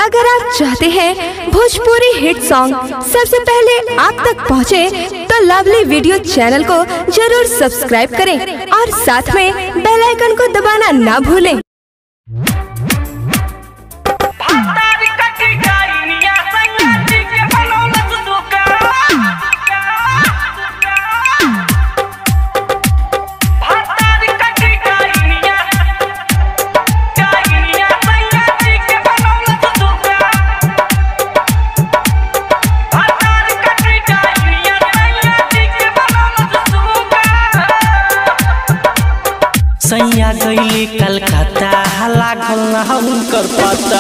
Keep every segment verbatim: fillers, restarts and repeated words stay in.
अगर आप चाहते हैं भोजपुरी हिट सॉन्ग सबसे पहले आप तक पहुंचे, तो लवली वीडियो चैनल को जरूर सब्सक्राइब करें और साथ में बेल आइकन को दबाना ना भूलें। सैया गईले कलकत्ता लागल ना हुनकर पता,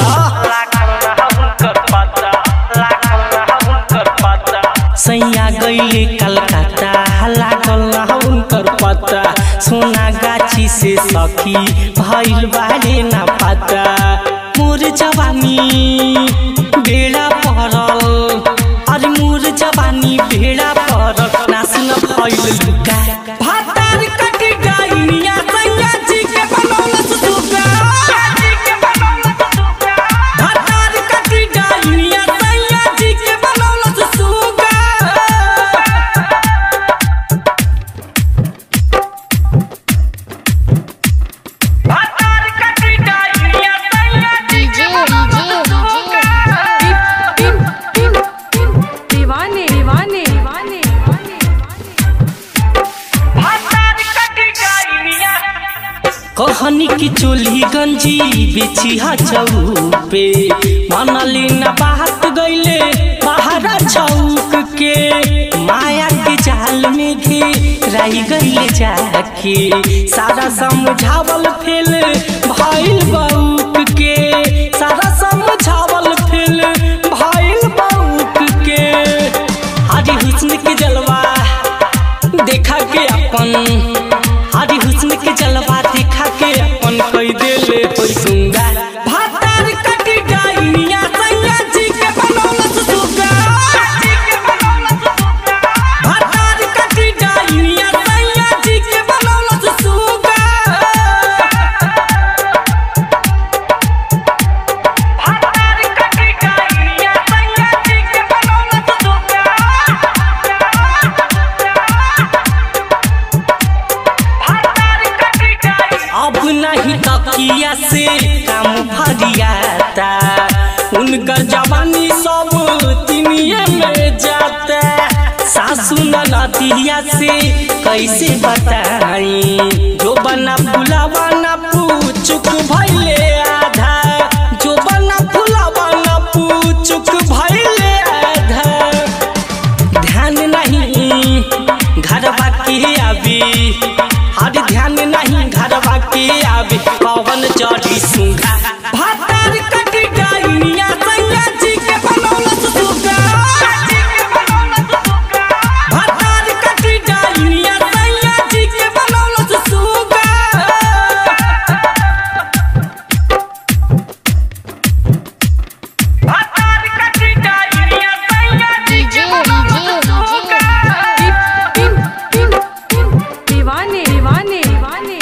सैया गईले कलकत्ता लागल ना हुनकर पता, सोना गाछी से सखी भइल बारे ना पता। मोर जवानी बेड़ा पड़ल, अरे मोर जवानी बेड़ा पड़ल, नास न भइल लुका भातार कटी गाइनिया सैया जी के बनौलस सुगा, भातार कटी गाइनिया सैया जी के बनौलस सुगा। भातार कटी गाइनिया सैया जी के बनौलस सुगा। दीवाने दीवाने दीवाने कहनी की चोली गंजी बिछी चौपे, मनली न बात गईले बाहर चौक के, माया के जाल में घेराई गईले जाके, सारा समझावल फेल भइल बौक के, सारा समझावल फेल भइल बौक के। हरी हुस्न के जलवा देखा के अपन, हरी हुस्न के जलवा देखा के अपन कई देले होई सुंगा। भातार कटी गाइनिया सैया जी के बनौलस सुगा, भातार कटी गाइनिया सैया जी के बनौलस सुगा। भातार कटी गाइनिया सैया जी के बनौलस सुगा। अब नहीं तकिया से काम फरियाता, उनकर जवानी सब तिनिये में जाता, सासू ननदिया से कैसे बताई, जो बना फुलावा ना पूछुक भइले आधा, जो बना फुलावा ना पूछुक भइले आधा। ध्यान नहीं घरवा के आवी, हर ध्यान नहीं घरवा के आवे, पवन जड़ी सुगा। भातार कटी गाइनिया सैया जी के बनौलस सुगा, भातार कटी गाइनिया सैया जी के बनौलस सुगा। भातार कटी गाइनिया सैया जी के बनौलस सुगा। दीवाने दीवाने दीवाने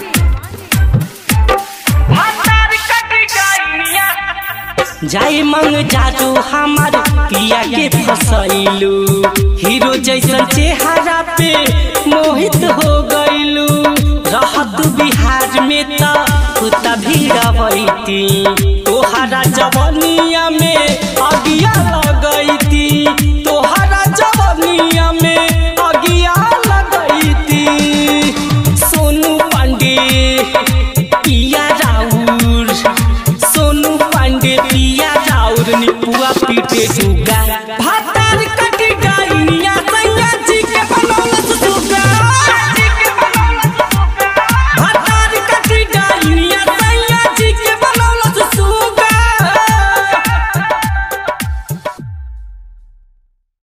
जाए मंग जादू हमार पिया के फसैलू, हीरो जैसन चेहरा पे मोहित हो गईलू, रहत बिहार में त कुत्ता भी रवैती, तोहरा जवनिया में अगिया लगैती, तोहरा जवनिया में अगिया लगैती। सोनू पांडे पिया राउर, सोनू पांडे पिया राउर निपुआ पीटे जुगा।